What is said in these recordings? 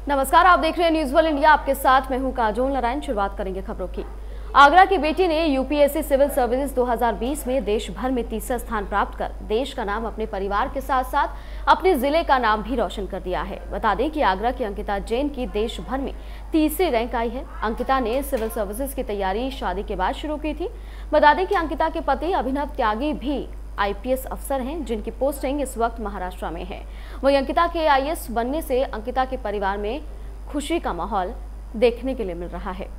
नमस्कार, आप देख रहे हैं न्यूज़ वर्ल्ड इंडिया। आपके साथ मैं हूं काजोल नारायण। शुरुआत करेंगे खबरों की। आगरा की बेटी ने यूपीएससी सिविल सर्विसेज 2020 में देश भर में तीसरा स्थान प्राप्त कर देश का नाम अपने परिवार के साथ साथ अपने जिले का नाम भी रोशन कर दिया है। बता दें कि आगरा की अंकिता जैन की देश भर में तीसरी रैंक आई है। अंकिता ने सिविल सर्विसेज की तैयारी शादी के बाद शुरू की थी। बता दें कि अंकिता के पति अभिनव त्यागी भी आईपीएस अफसर हैं, जिनकी पोस्टिंग इस वक्त महाराष्ट्र में है। वहीं अंकिता के आईएएस बनने से अंकिता के परिवार में खुशी का माहौल देखने के लिए मिल रहा है।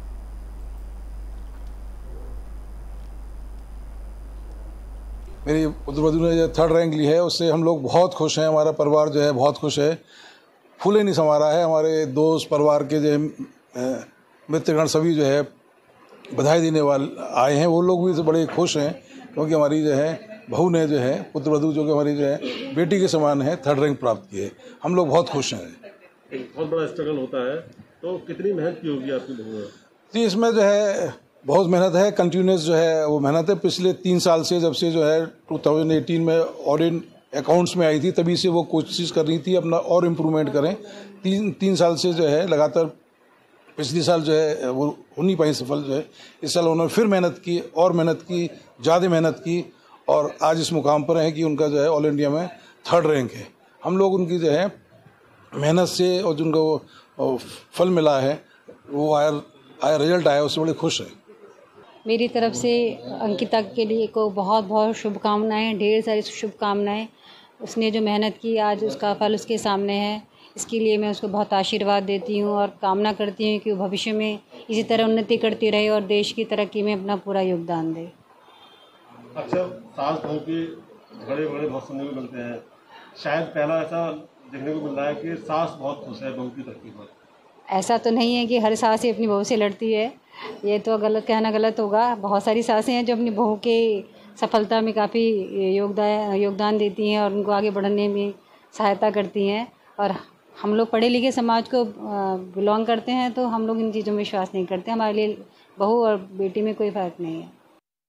मेरी पुत्रवधू ने जो थर्ड रैंक ली है उससे हम लोग बहुत खुश हैं। हमारा परिवार जो है बहुत खुश है। फूले नहीं समा रहा है। हमारे दोस्त परिवार के जो मित्रगण सभी जो है बधाई देने वाले आए हैं, वो लोग भी बड़े खुश हैं क्योंकि हमारी जो है बहू ने जो है पुत्रवधू जो कि हमारी जो है बेटी के समान है थर्ड रैंक प्राप्त की है। हम लोग बहुत खुश हैं। एक बहुत बड़ा स्ट्रगल होता है, तो कितनी मेहनत की होगी आपकी बहू ने? जी, इसमें जो है बहुत मेहनत है। कंटिन्यूस जो है वो मेहनत है। पिछले 3 साल से, जब से जो है 2018 में ऑडिट अकाउंट्स में आई थी, तभी से वो कोशिश कर रही थी अपना और इम्प्रूवमेंट करें। 3 साल से जो है लगातार, पिछले साल जो है वो हो नहीं पाई सफल जो है। इस साल उन्होंने फिर मेहनत की और मेहनत की, ज़्यादा मेहनत की और आज इस मुकाम पर है कि उनका जो है ऑल इंडिया में थर्ड रैंक है। हम लोग उनकी जो है मेहनत से और जिनको फल मिला है, वो आया रिजल्ट आया, उससे बड़े खुश है। मेरी तरफ से अंकिता के लिए को बहुत बहुत शुभकामनाएं, ढेर सारी शुभकामनाएं। उसने जो मेहनत की, आज उसका फल उसके सामने है। इसके लिए मैं उसको बहुत आशीर्वाद देती हूँ और कामना करती हूँ कि वो भविष्य में इसी तरह उन्नति करती रहे और देश की तरक्की में अपना पूरा योगदान दे। अक्सर सास बहू के बड़े बहुत सुनने को मिलते हैं। शायद पहला ऐसा देखने को मिल रहा है कि सास बहुत खुश है बहू की तरक्की पर। ऐसा तो नहीं है कि हर सास ही अपनी बहू से लड़ती है, ये तो गलत कहना गलत होगा। बहुत सारी सासें हैं जो अपनी बहू के सफलता में काफ़ी योगदान देती हैं और उनको आगे बढ़ने में सहायता करती हैं। और हम लोग पढ़े लिखे समाज को बिलोंग करते हैं, तो हम लोग इन चीज़ों में विश्वास नहीं करते। हमारे लिए बहू और बेटी में कोई फ़र्क नहीं है।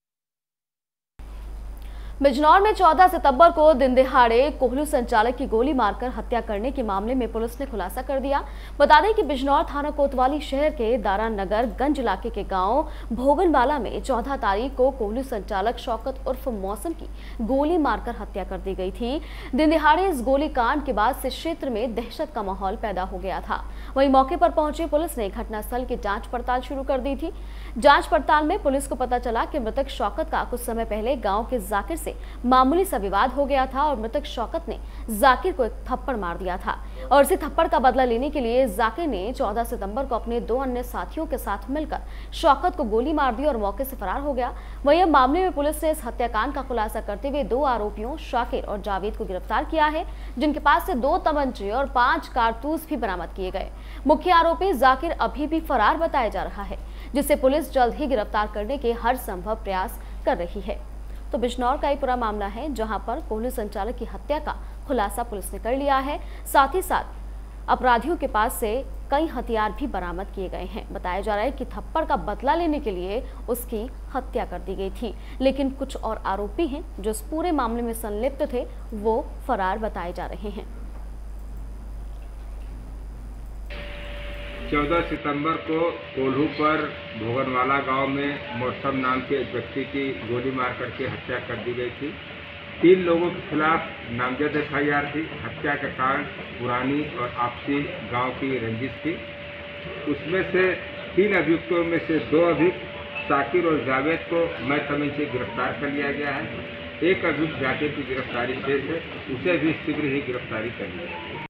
बिजनौर में 14 सितंबर को दिन दिहाड़े कोल्हू संचालक की गोली मारकर हत्या करने के मामले में पुलिस ने खुलासा कर दिया। बता दें कि बिजनौर थाना कोतवाली शहर के दारा नगर गंज इलाके के गांव भोगनवाला में 14 तारीख को कोल्हू संचालक शौकत उर्फ मौसम की गोली मारकर हत्या कर दी गई थी। दिन दिहाड़े इस गोली कांड के बाद से क्षेत्र में दहशत का माहौल पैदा हो गया था। वहीं मौके पर पहुंची पुलिस ने घटनास्थल की जाँच पड़ताल शुरू कर दी थी। जाँच पड़ताल में पुलिस को पता चला कि मृतक शौकत का कुछ समय पहले गाँव के जाकिर से मामूली सा विवाद हो गया था और मृतक शौकत ने जाकिर को एक थप्पड़ मार दिया था और इसी थप्पड़ का बदला लेने के लिए जाकिर ने 14 सितंबर को अपने 2 अन्य साथियों के साथ मिलकर शौकत को गोली मार दी और मौके से फरार हो गया। वहीं मामले में पुलिस ने इस हत्याकांड का खुलासा करते हुए 2 आरोपियों शाकिर और जावेद को गिरफ्तार किया है, जिनके पास से 2 तमंचे और 5 कारतूस भी बरामद किए गए। मुख्य आरोपी जाकिर अभी भी फरार बताया जा रहा है, जिसे पुलिस जल्द ही गिरफ्तार करने के हर संभव प्रयास कर रही है। तो बिजनौर का ही पूरा मामला है, जहां पर कोल्हू संचालक की हत्या का खुलासा पुलिस ने कर लिया है। साथ ही साथ अपराधियों के पास से कई हथियार भी बरामद किए गए हैं। बताया जा रहा है कि थप्पड़ का बदला लेने के लिए उसकी हत्या कर दी गई थी, लेकिन कुछ और आरोपी हैं जो इस पूरे मामले में संलिप्त थे, वो फरार बताए जा रहे हैं। 14 सितंबर को कोल्हू पर भोगनवाला गांव में मौसम नाम के एक व्यक्ति की गोली मार करके हत्या कर दी गई थी। 3 लोगों के खिलाफ नामजद एफआईआर थी। हत्या का कारण पुरानी और आपसी गांव की रंजिश थी। उसमें से 3 अभियुक्तों में से 2 अभियुक्त शाकिर और जावेद को मैं तमीज से गिरफ्तार कर लिया गया है। एक अभियुक्त जाकिर की गिरफ्तारी शेष है, उसे भी शीघ्र ही गिरफ्तारी कर लिया जाएगी।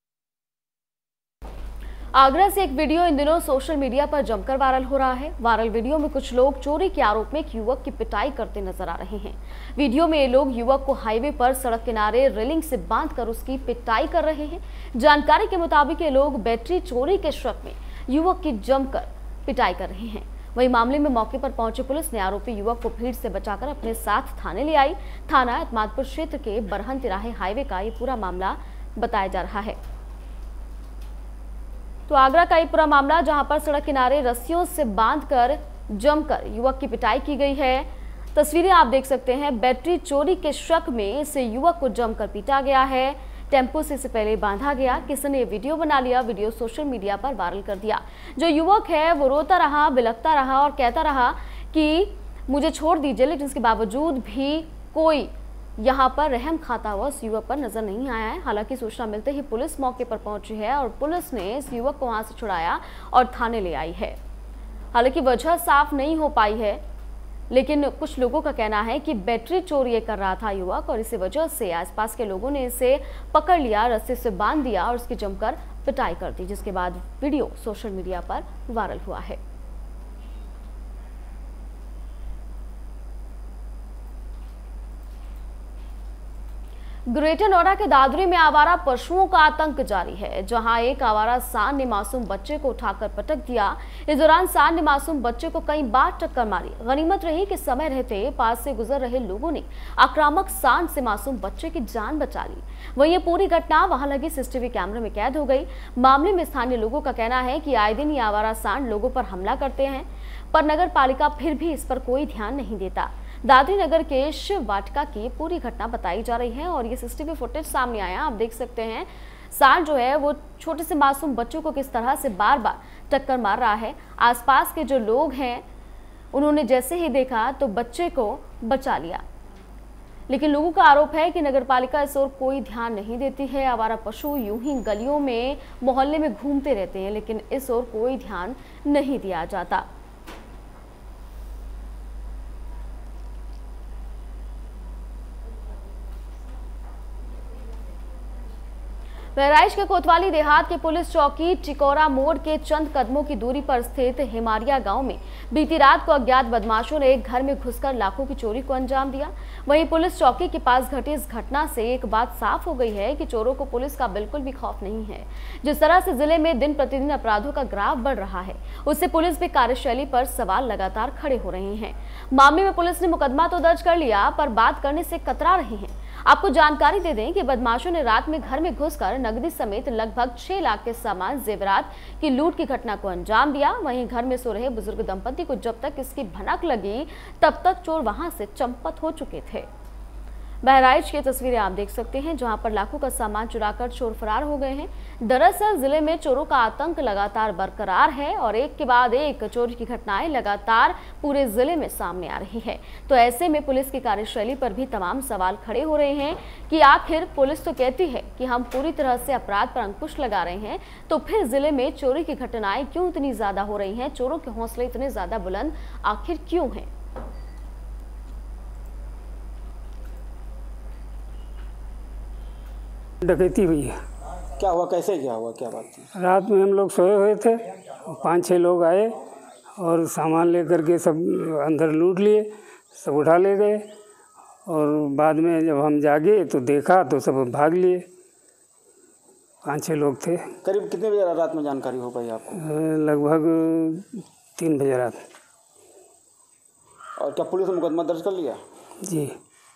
आगरा से एक वीडियो इन दिनों सोशल मीडिया पर जमकर वायरल हो रहा है। वायरल वीडियो में कुछ लोग चोरी के आरोप में एक युवक की पिटाई करते नजर आ रहे हैं। वीडियो में ये लोग युवक को हाईवे पर सड़क किनारे रेलिंग से बांधकर उसकी पिटाई कर रहे हैं। जानकारी के मुताबिक ये लोग बैटरी चोरी के शक में युवक की जमकर पिटाई कर रहे हैं। वही मामले में मौके पर पहुंची पुलिस ने आरोपी युवक को भीड़ से बचाकर अपने साथ थाने ले आई। थाना एतमादपुर क्षेत्र के बरहन तिराहे हाईवे का ये पूरा मामला बताया जा रहा है। तो आगरा का ये पूरा मामला, जहां पर सड़क किनारे रस्सियों से बांधकर जमकर युवक की पिटाई की गई है। तस्वीरें आप देख सकते हैं। बैटरी चोरी के शक में इस युवक को जमकर पीटा गया है। टेम्पो से इसे पहले बांधा गया। किसी ने वीडियो बना लिया, वीडियो सोशल मीडिया पर वायरल कर दिया। जो युवक है वो रोता रहा, बिलखता रहा और कहता रहा कि मुझे छोड़ दीजिए, लेकिन इसके बावजूद भी कोई यहाँ पर रहम खाता हुआ उस युवक पर नजर नहीं आया है। हालांकि सूचना मिलते ही पुलिस मौके पर पहुंची है और पुलिस ने इस युवक को वहां से छुड़ाया और थाने ले आई है। हालांकि वजह साफ नहीं हो पाई है, लेकिन कुछ लोगों का कहना है कि बैटरी चोरी ये कर रहा था युवक और इसी वजह से आसपास के लोगों ने इसे पकड़ लिया, रस्से से बांध दिया और उसकी जमकर पिटाई कर दी, जिसके बाद वीडियो सोशल मीडिया पर वायरल हुआ है। ग्रेटर नोएडा के दादरी में आवारा पशुओं का आतंक जारी है, जहां एक आवारा सांड ने मासूम बच्चे को उठाकर पटक दिया। इस दौरान सांड ने मासूम बच्चे को कई बार टक्कर मारी। गनीमत रही कि समय रहते पास से गुजर रहे लोगों ने आक्रामक सांड से मासूम बच्चे की जान बचा ली। वहीं ये पूरी घटना वहां लगे सीसीटीवी कैमरे में कैद हो गई। मामले में स्थानीय लोगों का कहना है कि आए दिन ये आवारा सांड लोगों पर हमला करते हैं, पर नगर पालिका फिर भी इस पर कोई ध्यान नहीं देता। दादरी नगर के शिव वाटिका की पूरी घटना बताई जा रही है और ये सीसीटीवी फुटेज सामने आया। आप देख सकते हैं सांड जो है वो छोटे से मासूम बच्चों को किस तरह से बार बार टक्कर मार रहा है। आसपास के जो लोग हैं उन्होंने जैसे ही देखा तो बच्चे को बचा लिया, लेकिन लोगों का आरोप है कि नगर पालिका इस ओर कोई ध्यान नहीं देती है। आवारा पशु यूं ही गलियों में मोहल्ले में घूमते रहते हैं, लेकिन इस ओर कोई ध्यान नहीं दिया जाता। बहराइच के कोतवाली देहात के पुलिस चौकी टिकोरा मोड़ के चंद कदमों की दूरी पर स्थित हिमारिया गांव में बीती रात को अज्ञात बदमाशों ने एक घर में घुसकर लाखों की चोरी को अंजाम दिया। वहीं पुलिस चौकी के पास घटी इस घटना से एक बात साफ हो गई है कि चोरों को पुलिस का बिल्कुल भी खौफ नहीं है। जिस तरह से जिले में दिन प्रतिदिन अपराधों का ग्राफ बढ़ रहा है, उससे पुलिस भी कार्यशैली पर सवाल लगातार खड़े हो रहे हैं। मामले में पुलिस ने मुकदमा तो दर्ज कर लिया, पर बात करने से कतरा रहे हैं। आपको जानकारी दे दें कि बदमाशों ने रात में घर में घुसकर नकदी समेत लगभग 6 लाख के सामान जेवरात की लूट की घटना को अंजाम दिया। वहीं घर में सो रहे बुजुर्ग दंपति को जब तक इसकी भनक लगी तब तक चोर वहां से चंपत हो चुके थे। बहराइच की तस्वीरें आप देख सकते हैं, जहां पर लाखों का सामान चुराकर चोर फरार हो गए हैं। दरअसल जिले में चोरों का आतंक लगातार बरकरार है और एक के बाद एक चोरी की घटनाएं लगातार पूरे जिले में सामने आ रही है। तो ऐसे में पुलिस की कार्यशैली पर भी तमाम सवाल खड़े हो रहे हैं कि आखिर पुलिस तो कहती है कि हम पूरी तरह से अपराध पर अंकुश लगा रहे हैं, तो फिर जिले में चोरी की घटनाएं क्यों इतनी ज्यादा हो रही हैं? चोरों के हौसले इतने ज्यादा बुलंद आखिर क्यों हैं? डकैती हुई है। क्या हुआ, कैसे क्या हुआ, क्या बात थी? रात में हम लोग सोए हुए थे, 5-6 लोग आए और सामान लेकर के सब अंदर लूट लिए, सब उठा ले गए। और बाद में जब हम जागे तो देखा तो सब भाग लिए। 5-6 लोग थे। करीब कितने बजे रात में जानकारी हो पाई आपको? लगभग 3 बजे रात। और क्या पुलिस ने मुकदमा दर्ज कर लिया? जी।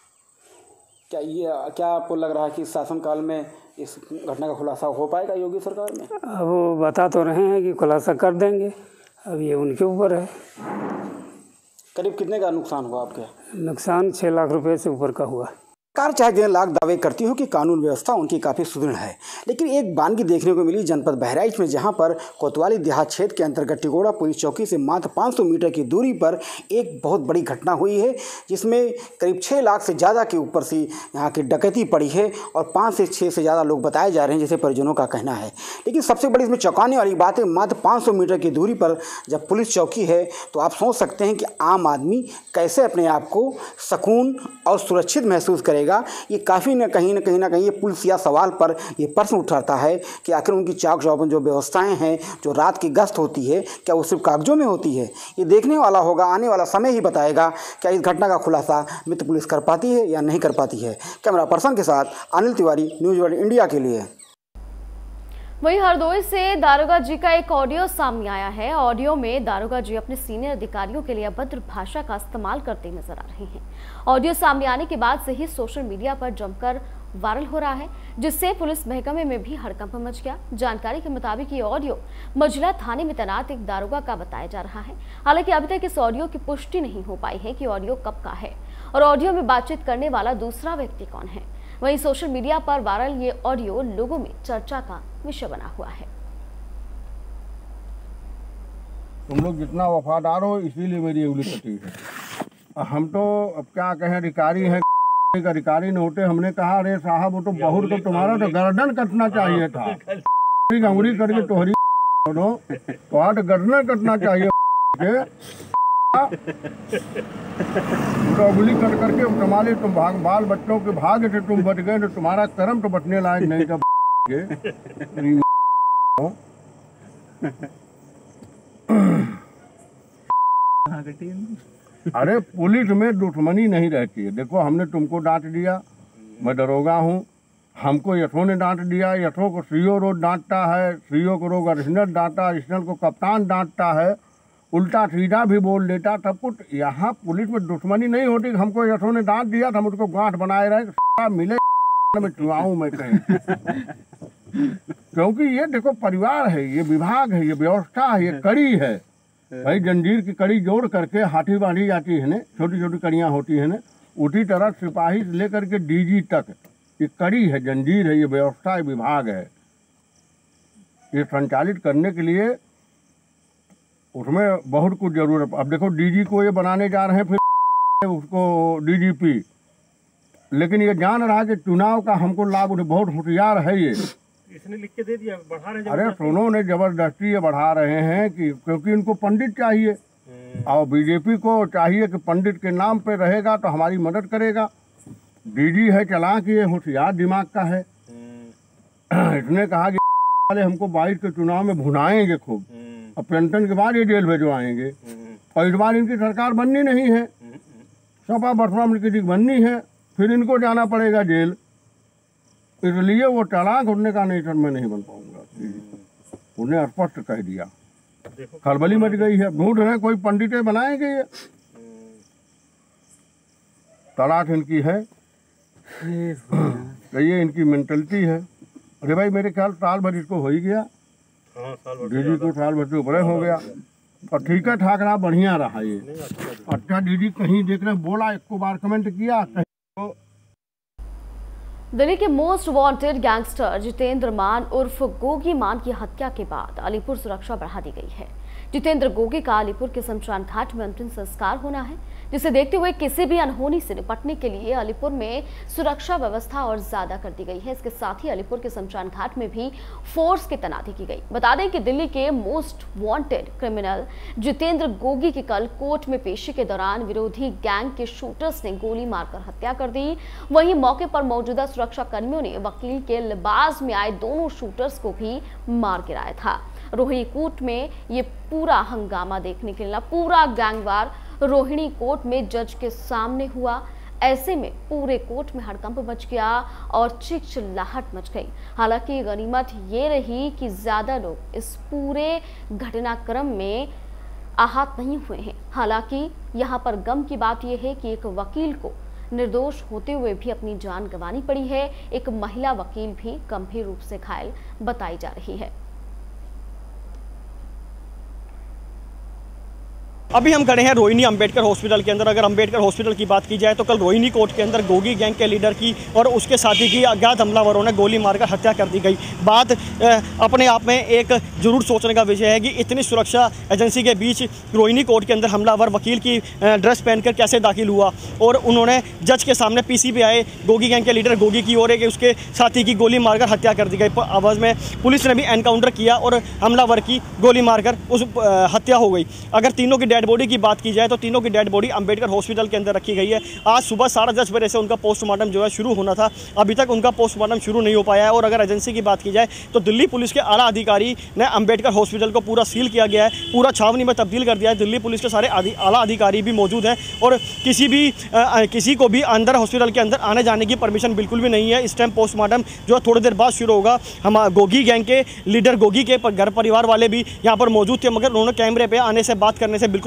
क्या आपको लग रहा है कि शासनकाल में इस घटना का खुलासा हो पाएगा योगी सरकार में? अब वो बता तो रहे हैं कि खुलासा कर देंगे, अब ये उनके ऊपर है। करीब कितने का नुकसान हुआ आपके? नुकसान 6 लाख रुपए से ऊपर का हुआ। सरकार चाहे जितने लाख दावे करती हो कि कानून व्यवस्था उनकी काफ़ी सुदृढ़ है, लेकिन एक बानगी देखने को मिली जनपद बहराइच में, जहां पर कोतवाली देहात क्षेत्र के अंतर्गत टिकोड़ा पुलिस चौकी से मात्र 500 मीटर की दूरी पर एक बहुत बड़ी घटना हुई है, जिसमें करीब 6 लाख से ज़्यादा के ऊपर से यहाँ की डकैती पड़ी है और 5 से 6 से ज़्यादा लोग बताए जा रहे हैं, जैसे परिजनों का कहना है। लेकिन सबसे बड़ी इसमें चौंकाने वाली बात है, मात्र 500 मीटर की दूरी पर जब पुलिस चौकी है तो आप सोच सकते हैं कि आम आदमी कैसे अपने आप को सुकून और सुरक्षित महसूस करेगा। ये काफ़ी न कहीं ये पुलिसिया सवाल पर ये प्रश्न उठाता है कि आखिर उनकी चाक चौबंद जो व्यवस्थाएं हैं, जो रात की गश्त होती है, क्या वो सिर्फ कागजों में होती है? ये देखने वाला होगा, आने वाला समय ही बताएगा क्या इस घटना का खुलासा मित्र पुलिस कर पाती है या नहीं कर पाती है। कैमरा पर्सन के साथ Anil Tiwari, news world India के लिए। वहीं हरदोई से दारोगा जी का एक ऑडियो सामने आया है। ऑडियो में दारोगा जी अपने सीनियर अधिकारियों के लिए अभद्र भाषा का इस्तेमाल करते नजर आ रहे हैं। ऑडियो सामने आने के बाद से ही सोशल मीडिया पर जमकर वायरल हो रहा है, जिससे पुलिस महकमे में भी हड़कंप मच गया। जानकारी के मुताबिक ये ऑडियो मझिला थाने में तैनात एक दारोगा का बताया जा रहा है। हालांकि अभी तक इस ऑडियो की पुष्टि नहीं हो पाई है कि ऑडियो कब का है और ऑडियो में बातचीत करने वाला दूसरा व्यक्ति कौन है। वहीं सोशल मीडिया पर वायरल ये ऑडियो लोगों में चर्चा का विषय बना हुआ है। तुम लोग जितना वफादार हो इसीलिए मेरी उंगली कटी है। हम तो अब क्या कहें, अधिकारी हैं, अधिकारी न होते। हमने कहा अरे साहब वो तो बहुत, तो तुम्हारा तो गर्दन कटना चाहिए था। उंगली करके तोहरी तो गर्दन कटना चाहिए। उंगली कट करके तुम्हारे तुम बाल बच्चों के भाग्य से तुम बच गए, तो तुम्हारा कर्म तो बचने लायक नहीं था। अरे पुलिस में दुश्मनी नहीं रहती है। देखो हमने तुमको डांट दिया, मैं दरोगा हूँ, हमको यशो ने डांट दिया, यशो को सीओ रोज डांटता है, सीओ को रोज अडिशनल डांटा, अडिशनल को कप्तान डांटता है, उल्टा सीधा भी बोल देता सब कुछ। यहाँ पुलिस में दुश्मनी नहीं होती। हमको यशो ने डांट दिया था, हम उसको गांठ बनाए रहे, मिले में चुनाऊँ मैं कहीं। क्योंकि ये देखो परिवार है, ये विभाग है, ये व्यवस्था है, ये कड़ी है भाई। जंजीर की कड़ी जोड़ करके हाथी बांधी जाती है, छोटी छोटी कड़ियाँ होती हैं। उसी तरह सिपाही से लेकर के डीजी तक ये कड़ी है, जंजीर है, ये व्यवस्था है, विभाग है। ये संचालित करने के लिए उसमें बहुत कुछ जरूरत। अब देखो डीजी को ये बनाने जा रहे हैं, फिर उसको डीजीपी, लेकिन ये जान रहा है कि चुनाव का हमको लाभ, बहुत होशियार है ये। इसने लिख के दे दिया, बढ़ा रहे। अरे सुनो ने जबरदस्ती ये बढ़ा रहे हैं कि क्योंकि इनको पंडित चाहिए, और बीजेपी को चाहिए कि पंडित के नाम पे रहेगा तो हमारी मदद करेगा। डीजी है चालाक, ये होशियार दिमाग का है। इसने कहा कि वाले हमको 22 के चुनाव में भुनाएंगे खूब, और पेंशन के बाद ये जेल भेजवाएंगे। और इस बार इनकी सरकार बननी नहीं है, सपा बसपा मिलकर बननी है, फिर इनको जाना पड़ेगा जेल। इसलिए वो चालाक होने का नहीं, सर मैं नहीं बन पाऊंगा। उन्हें स्पष्ट कह दिया। खलबली मच गई है, ढूंढ रहे कोई पंडितें बनाएंगे। ये तलाश इनकी है, ये इनकी मेंटलिटी है। अरे भाई मेरे ख्याल साल भर इसको हो ही गया, डीजी को साल भर से ऊपर हो गया, और ठीक है ठाक रहा, बढ़िया रहा ये। अच्छा डीजी कहीं देख रहे बोला, एक बार कमेंट किया। दिल्ली के मोस्ट वांटेड गैंगस्टर जितेंद्र मान उर्फ गोगी मान की हत्या के बाद अलीपुर सुरक्षा बढ़ा दी गई है। जितेंद्र गोगी का अलीपुर के शमशान घाट में अंतिम संस्कार होना है, जिसे देखते हुए किसी भी अनहोनी से निपटने के लिए अलीपुर में सुरक्षा व्यवस्था और ज्यादा कर दी गई है। इसके साथ ही अलीपुर के शमशान घाट में भी फोर्स की तैनाती की गई। बता दें कि दिल्ली के most wanted criminal Jitendra Gogi की कल कोर्ट में पेशी के दौरान विरोधी गैंग के शूटर्स ने गोली मारकर हत्या कर दी। वहीं मौके पर मौजूदा सुरक्षा कर्मियों ने वकील के लिबास में आए दोनों शूटर्स को भी मार गिराया था। रोहिणी कोर्ट में ये पूरा हंगामा देखने के लिए पूरा गैंगवार रोहिणी कोर्ट में जज के सामने हुआ। ऐसे में पूरे कोर्ट में हड़कंप मच गया और चिल्लाहट मच गई। हालांकि गनीमत ये रही कि ज्यादा लोग इस पूरे घटनाक्रम में आहत नहीं हुए हैं। हालांकि यहाँ पर गम की बात यह है कि एक वकील को निर्दोष होते हुए भी अपनी जान गंवानी पड़ी है। एक महिला वकील भी गंभीर रूप से घायल बताई जा रही है। अभी हम खड़े हैं रोहिणी अंबेडकर हॉस्पिटल के अंदर। अगर अंबेडकर हॉस्पिटल की बात की जाए तो कल रोहिणी कोर्ट के अंदर गोगी गैंग के लीडर की और उसके साथी की अज्ञात हमलावरों ने गोली मारकर हत्या कर दी गई। बात अपने आप में एक जरूर सोचने का विषय है कि इतनी सुरक्षा एजेंसी के बीच रोहिणी कोर्ट के अंदर हमलावर वकील की ड्रेस पहनकर कैसे दाखिल हुआ, और उन्होंने जज के सामने पीसी पे आए गोगी गैंग के लीडर गोगी की और एक उसके साथी की गोली मारकर हत्या कर दी गई। आवाज़ में पुलिस ने भी एनकाउंटर किया और हमलावर की गोली मारकर उस हत्या हो गई। अगर तीनों की डेड बॉडी की बात की जाए तो तीनों की डेड बॉडी अंबेडकर हॉस्पिटल के अंदर रखी गई है। आज सुबह 10:30 बजे से उनका पोस्टमार्टम जो है शुरू होना था, अभी तक उनका पोस्टमार्टम शुरू नहीं हो पाया है। और अगर एजेंसी की बात की जाए तो दिल्ली पुलिस के आला अधिकारी ने अंबेडकर हॉस्पिटल को पूरा सील किया गया है, पूरा छावनी में तब्दील कर दिया है। दिल्ली पुलिस के सारे आला अधिकारी भी मौजूद हैं और किसी को भी अंदर हॉस्पिटल के अंदर आने जाने की परमिशन बिल्कुल भी नहीं है। इस टाइम पोस्टमार्टम जो है थोड़ी देर बाद शुरू होगा। हम गोगी गैंग के लीडर गोगी के घर परिवार वाले भी यहाँ पर मौजूद थे, मगर उन्होंने कैमरे पर आने से बात करने से बिल्कुल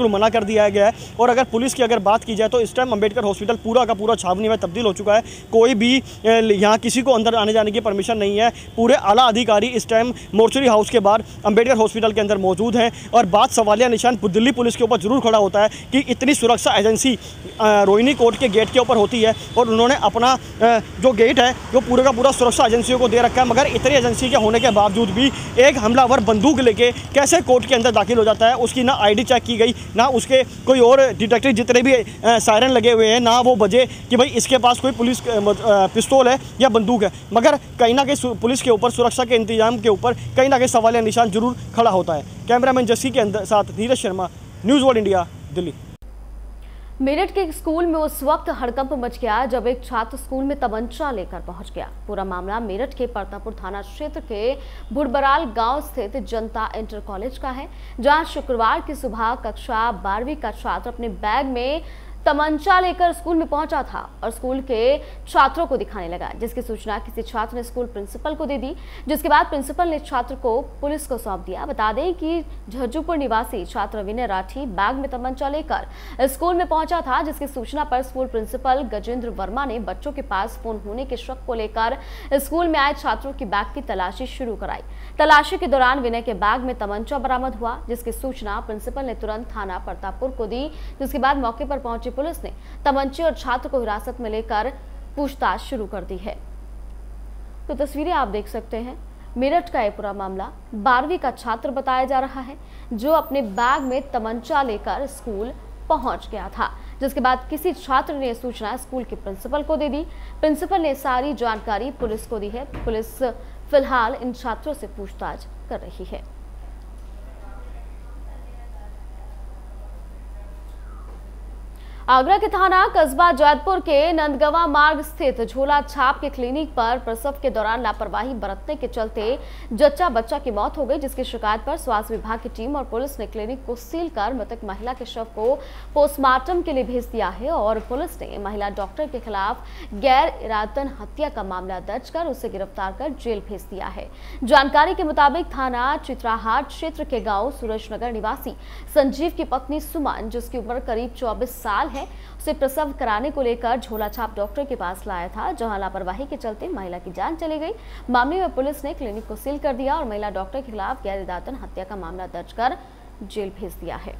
बिल्कुल मना कर दिया गया है। और अगर पुलिस की अगर बात की जाए तो इस टाइम अम्बेडकर हॉस्पिटल पूरा का पूरा छावनी में तब्दील हो चुका है। कोई भी यहाँ किसी को अंदर आने जाने की परमिशन नहीं है। पूरे आला अधिकारी इस टाइम मोर्चरी हाउस के बाहर अम्बेडकर हॉस्पिटल के अंदर मौजूद हैं। और बात सवालिया निशान दिल्ली पुलिस के ऊपर जरूर खड़ा होता है कि इतनी सुरक्षा एजेंसी रोहिणी कोर्ट के गेट के ऊपर होती है और उन्होंने अपना जो गेट है वो पूरे का पूरा सुरक्षा एजेंसियों को दे रखा है, मगर इतनी एजेंसी के होने के बावजूद भी एक हमलावर बंदूक लेके कैसे कोर्ट के अंदर दाखिल हो जाता है। उसकी ना आईडी चेक की गई, ना उसके कोई और डिटेक्टिव जितने भी सायरन लगे हुए हैं ना वो बजे कि भाई इसके पास कोई पुलिस पिस्तौल है या बंदूक है, मगर कहीं ना कहीं पुलिस के ऊपर सुरक्षा के इंतजाम के ऊपर कहीं ना कहीं सवालिया निशान जरूर खड़ा होता है। कैमरामैन जस्सी के अंदर साथ Neeraj Sharma, news world India, Delhi. Meerut के एक स्कूल में उस वक्त हड़कंप मच गया जब एक छात्र स्कूल में तमंचा लेकर पहुंच गया। पूरा मामला मेरठ के परतापुर थाना क्षेत्र के भुड़बराल गांव स्थित जनता इंटर कॉलेज का है, जहां शुक्रवार की सुबह कक्षा 12वीं का छात्र अपने बैग में तमंचा लेकर स्कूल में पहुंचा था और स्कूल के छात्रों को दिखाने लगा, जिसकी सूचना किसी छात्र ने स्कूल प्रिंसिपल को दे दी, जिसके बाद प्रिंसिपल ने छात्र को पुलिस को सौंप दिया। बता दें कि झज्जूपुर निवासी छात्र विनय राठी बैग में तमंचा लेकर स्कूल में पहुंचा था, जिसकी सूचना पर स्कूल प्रिंसिपल गजेंद्र वर्मा ने बच्चों के पास फोन होने के शक को लेकर स्कूल में आए छात्रों की बैग की तलाशी शुरू कराई। तलाशी के दौरान विनय के बैग में तमंचा बरामद हुआ, जिसकी सूचना प्रिंसिपल ने तुरंत थाना परतापुर को दी, जिसके बाद मौके पर पहुंची पुलिस ने तमंचे और छात्र को हिरासत में लेकर पूछताछ शुरू कर दी है। तो तस्वीरें आप देख सकते हैं, मेरठ का यह पूरा मामला 12वीं का छात्र बताया जा रहा है जो अपने बैग में तमंचा लेकर स्कूल पहुंच गया था, जिसके बाद किसी छात्र ने सूचना स्कूल के प्रिंसिपल को दे दी। प्रिंसिपल ने सारी जानकारी पुलिस को दी है। पुलिस फिलहाल इन छात्रों से पूछताछ कर रही है। आगरा के थाना कस्बा जैतपुर के नंदगवा मार्ग स्थित झोला छाप के क्लिनिक पर प्रसव के दौरान लापरवाही बरतने के चलते जच्चा बच्चा की मौत हो गई, जिसकी शिकायत पर स्वास्थ्य विभाग की टीम और पुलिस ने क्लिनिक को सील कर मृतक महिला के शव को पोस्टमार्टम के लिए भेज दिया है और पुलिस ने महिला डॉक्टर के खिलाफ गैर इरादतन हत्या का मामला दर्ज कर उसे गिरफ्तार कर जेल भेज दिया है। जानकारी के मुताबिक थाना चित्राहाट क्षेत्र के गाँव सूरजनगर निवासी संजीव की पत्नी सुमन, जिसकी उम्र करीब 24 साल उसे प्रसव कराने को लेकर झोला छाप डॉक्टर के पास लाया था, जहां लापरवाही के चलते महिला की जान चली गई। मामले में पुलिस ने क्लिनिक को सील कर दिया और महिला डॉक्टर के खिलाफ गैर इरादतन हत्या का मामला दर्ज कर जेल भेज दिया है।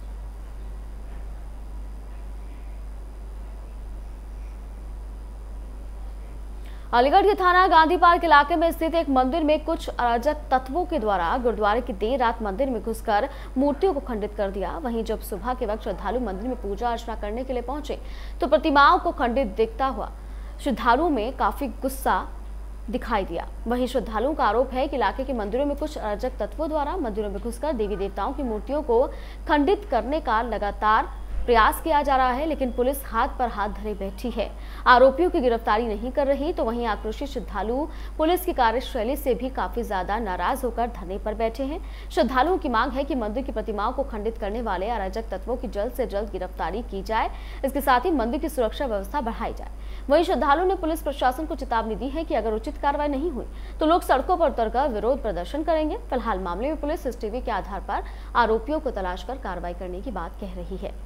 अलीगढ़ के थाना गांधी पार्क इलाके में स्थित एक मंदिर में कुछ अराजक तत्वों के द्वारा गुरुद्वारे की देर रात मंदिर में घुसकर मूर्तियों को खंडित कर दिया। वहीं जब सुबह के वक्त श्रद्धालु मंदिर में पूजा अर्चना करने के लिए पहुंचे तो प्रतिमाओं को खंडित दिखता हुआ श्रद्धालुओं में काफी गुस्सा दिखाई दिया। वहीं श्रद्धालुओं का आरोप है कि इलाके के मंदिरों में कुछ अराजक तत्वों द्वारा मंदिरों में घुसकर देवी देवताओं की मूर्तियों को खंडित करने का लगातार प्रयास किया जा रहा है, लेकिन पुलिस हाथ पर हाथ धरे बैठी है, आरोपियों की गिरफ्तारी नहीं कर रही। तो वहीं आक्रोशित श्रद्धालु पुलिस की कार्यशैली से भी काफी ज्यादा नाराज होकर धरने पर बैठे हैं। श्रद्धालुओं की मांग है कि मंदिर की प्रतिमाओं को खंडित करने वाले अराजक तत्वों की जल्द से जल्द गिरफ्तारी की जाए, इसके साथ ही मंदिर की सुरक्षा व्यवस्था बढ़ाई जाए। वहीं श्रद्धालुओं ने पुलिस प्रशासन को चेतावनी दी है कि अगर उचित कार्रवाई नहीं हुई तो लोग सड़कों पर उतरकर विरोध प्रदर्शन करेंगे। फिलहाल मामले में पुलिस सीसीटीवी के आधार पर आरोपियों को तलाश कर कार्रवाई करने की बात कह रही है।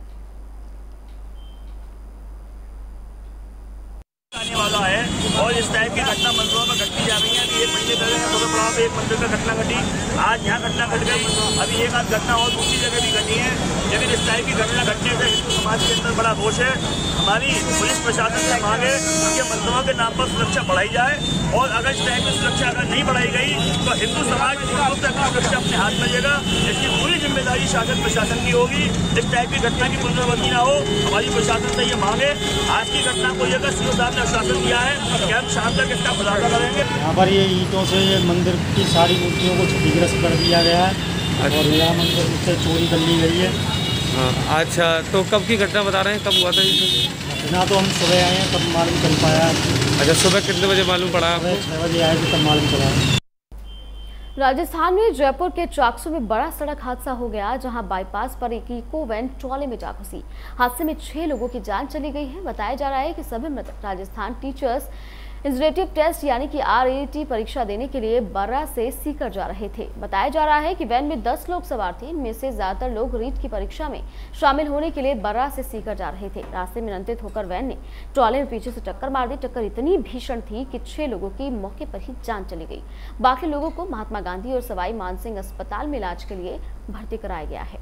आने वाला है और इस टाइप की घटना मंदिरों में घटती जा रही है। अभी 1 महीने पहले दोपहर में एक मंदिर में घटना घटी, आज यहाँ घटना घट गई, अभी एक आध घटना और दूसरी जगह भी घटी है। लेकिन इस टाइप की घटना घटने से हिंदू समाज के अंदर बड़ा रोष है। हमारी पुलिस प्रशासन से मांग है कि मंदिरों के नाम पर सुरक्षा बढ़ाई जाए और अगर इस टाइप की सुरक्षा अगर नहीं बढ़ाई गई तो हिंदू समाज सुरक्षा अपने हाथ में लेगा। इसकी पूरी जिम्मेदारी शासन प्रशासन की होगी। इस टाइप की घटना की पुनरावृत्ति न हो, हमारी प्रशासन से ये मांग है। आज की घटना को लेकर सीओ साहब ने आश्वासन दिया है कि हम शाम तक इसका खुलासा करेंगे। यहाँ पर ये ईंटों से मंदिर की सारी मूर्तियों को क्षतिग्रस्त कर दिया गया है और यह मंदिर से चोरी कर ली गई है। अच्छा, तो कब की घटना बता रहे हैं, कब हुआ था ये? घटना तो हम सुबह आए हैं तब मालूम चल पाया। अच्छा, सुबह कितने बजे मालूम पड़ा आपको? 6 बजे आए थे तब मालूम चला। राजस्थान में जयपुर के चाकसू में बड़ा सड़क हादसा हो गया, जहां बाईपास पर एक इको वैन ट्रॉले में जा घुसी। हादसे में 6 लोगों की जान चली गई है। बताया जा रहा है कि सभी मृतक राजस्थान टीचर्स इंस्टीट्यूटिव टेस्ट यानी कि RAT परीक्षा देने के लिए बर्रा से सीकर जा रहे थे। बताया जा रहा है कि वैन में 10 लोग सवार थे। इनमें से ज्यादातर लोग रीट की परीक्षा में शामिल होने के लिए बर्रा से सीकर जा रहे थे। रास्ते में नियंत्रित होकर वैन ने ट्रॉले में पीछे से टक्कर मार दी। टक्कर इतनी भीषण थी कि 6 लोगों की मौके पर ही जान चली गई। बाकी लोगों को महात्मा गांधी और सवाई मानसिंह अस्पताल में इलाज के लिए भर्ती कराया गया है।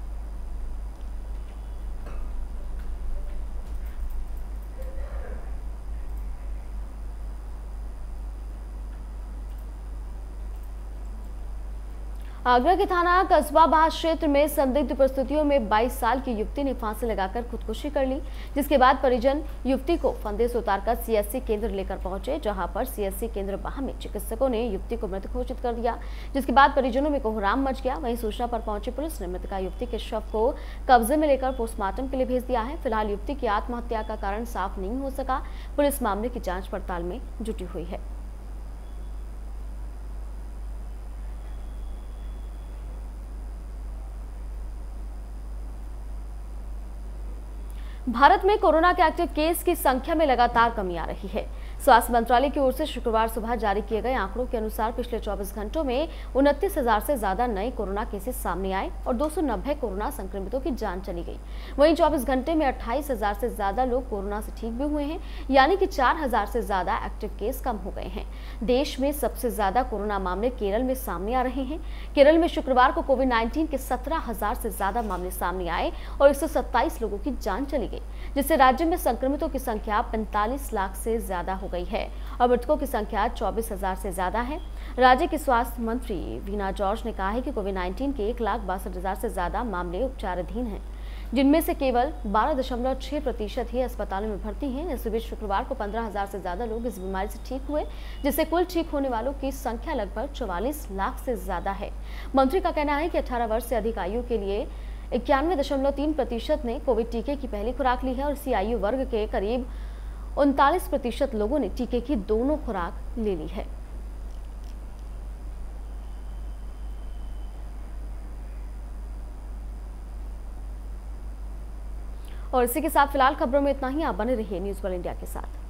आगरा के थाना कस्बाबाद क्षेत्र में संदिग्ध परिस्थितियों में 22 साल की युवती ने फांसी लगाकर खुदकुशी कर ली, जिसके बाद परिजन युवती को फंदे से उतारकर CSC केंद्र लेकर पहुंचे, जहां पर CSC केंद्र बाह में चिकित्सकों ने युवती को मृत घोषित कर दिया, जिसके बाद परिजनों में कोहराम मच गया। वहीं सूचना पर पहुंची पुलिस ने मृतका युवती के शव को कब्जे में लेकर पोस्टमार्टम के लिए भेज दिया है। फिलहाल युवती की आत्महत्या का कारण साफ नहीं हो सका। पुलिस मामले की जाँच पड़ताल में जुटी हुई है। भारत में कोरोना के एक्टिव केस की संख्या में लगातार कमी आ रही है। स्वास्थ्य मंत्रालय की ओर से शुक्रवार सुबह जारी किए गए आंकड़ों के अनुसार पिछले 24 घंटों में 29,000 से ज्यादा नए कोरोना केसेस सामने आए और 290 कोरोना संक्रमितों की जान चली गई। वहीं 24 घंटे में 28,000 से ज्यादा लोग कोरोना से ठीक भी हुए हैं, यानी कि 4,000 से ज्यादा एक्टिव केस कम हो गए हैं। देश में सबसे ज्यादा कोरोना मामले केरल में सामने आ रहे हैं। केरल में शुक्रवार को कोविड-19 के 17,000 से ज्यादा मामले सामने आए और 127 लोगों की जान चली गई, जिससे राज्य में संक्रमितों की संख्या 45 लाख से ज्यादा हो गई है और मृतकों की संख्या 24,000 से ज्यादा है। राज्य के स्वास्थ्य मंत्री वीना जॉर्ज ने कहा है कि कोविड-19 के 1,62,000 से ज्यादा मामले उपचाराधीन हैं, जिनमें से केवल 12.6% ही अस्पतालों में भर्ती हैं। इस बीच शुक्रवार को 15,000 से ज्यादा लोग इस बीमारी से ठीक हुए, जिससे कुल ठीक होने वालों की संख्या लगभग 44 लाख से ज्यादा है। मंत्री का कहना है कि 18 वर्ष से अधिक आयु के लिए 91.3% ने कोविड टीके की पहली खुराक ली है और इसी आयु वर्ग के करीब 39% लोगों ने टीके की दोनों खुराक ले ली है। और इसी के साथ फिलहाल खबरों में इतना ही। आप बने रहिए न्यूज़ वर्ल्ड इंडिया के साथ।